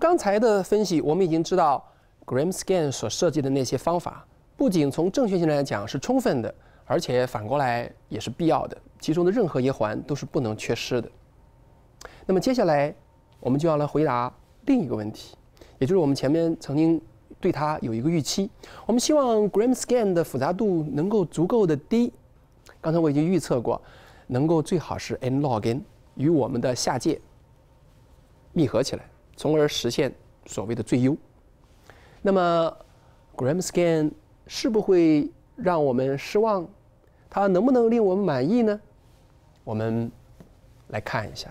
刚才的分析，我们已经知道 Gram-Scan 所设计的那些方法，不仅从正确性来讲是充分的，而且反过来也是必要的，其中的任何一环都是不能缺失的。那么接下来我们就要来回答另一个问题，也就是我们前面曾经对它有一个预期，我们希望 Gram-Scan 的复杂度能够足够的低。刚才我已经预测过，能够最好是 n log n 与我们的下界密合起来，从而实现所谓的最优。那么 Gram-Scan 是不会让我们失望？它能不能令我们满意呢？我们来看一下。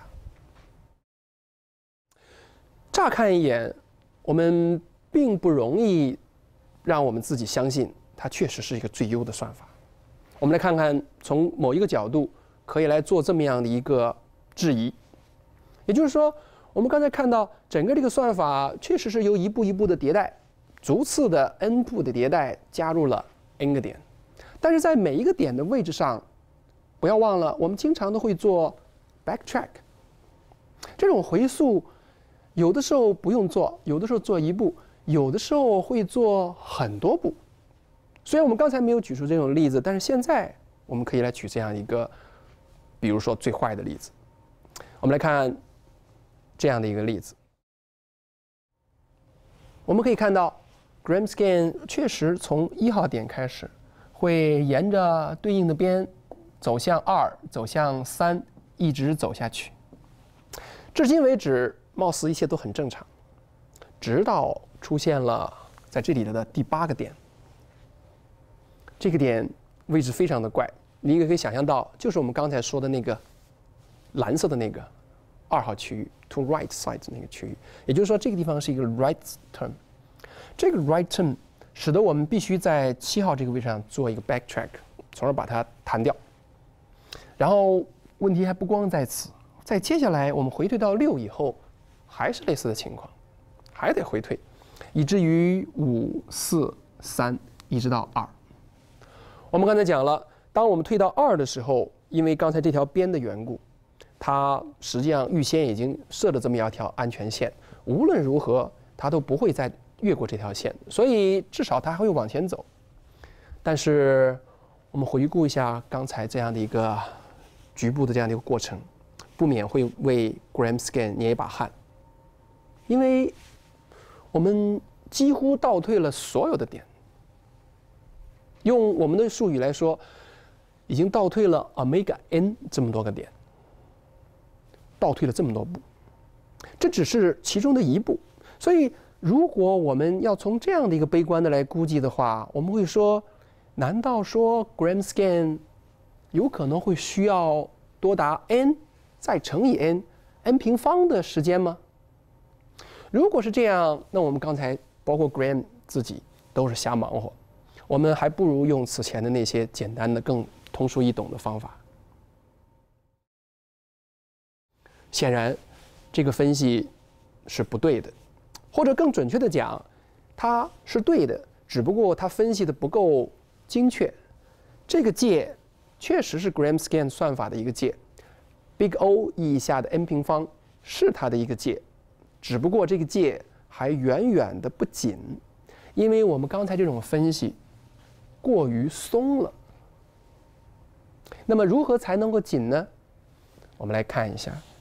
乍看一眼，我们并不容易让我们自己相信它确实是一个最优的算法。我们来看看，从某一个角度可以来做这么样的一个质疑，也就是说，我们刚才看到整个这个算法确实是由一步一步的迭代，逐次的 n 步的迭代加入了 n 个点，但是在每一个点的位置上，不要忘了，我们经常都会做 backtrack。这种回溯，有的时候不用做，有的时候做一步，有的时候会做很多步。虽然我们刚才没有举出这种例子，但是现在我们可以来举这样一个，比如说最坏的例子。我们来看这样的一个例子，我们可以看到 Gram-Scan 确实从1号点开始，会沿着对应的边走向2，走向3，一直走下去。至今为止，貌似一切都很正常，直到出现了在这里的第8个点。这个点位置非常的怪，你也可以想象到，就是我们刚才说的那个蓝色的那个2号区域 to right side 那个区域，也就是说这个地方是一个 right turn。这个 right turn 使得我们必须在7号这个位置上做一个 backtrack， 从而把它弹掉。然后问题还不光在此，在接下来我们回退到6以后，还是类似的情况，还得回退，以至于5、4、3一直到2。我们刚才讲了，当我们退到2的时候，因为刚才这条边的缘故，它实际上预先已经设了这么一条安全线，无论如何它都不会再越过这条线，所以至少它还会往前走。但是我们回顾一下刚才这样的一个局部的这样的一个过程，不免会为 Gram-Scan 捏一把汗，因为我们几乎倒退了所有的点。用我们的术语来说，已经倒退了 omega n 这么多个点，倒退了这么多步，这只是其中的一步。所以，如果我们要从这样的一个悲观的来估计的话，我们会说，难道说 Gram-Scan 有可能会需要多达 n 再乘以 n 平方的时间吗？如果是这样，那我们刚才包括 Gram 自己都是瞎忙活。我们还不如用此前的那些简单的、更通俗易懂的方法。显然，这个分析是不对的，或者更准确的讲，它是对的，只不过它分析的不够精确。这个界确实是 Gram-Scan 算法的一个界 ，Big O 意义下的 n 平方是它的一个界，只不过这个界还远远的不紧，因为我们刚才这种分析过于松了。那么如何才能够紧呢？我们来看一下。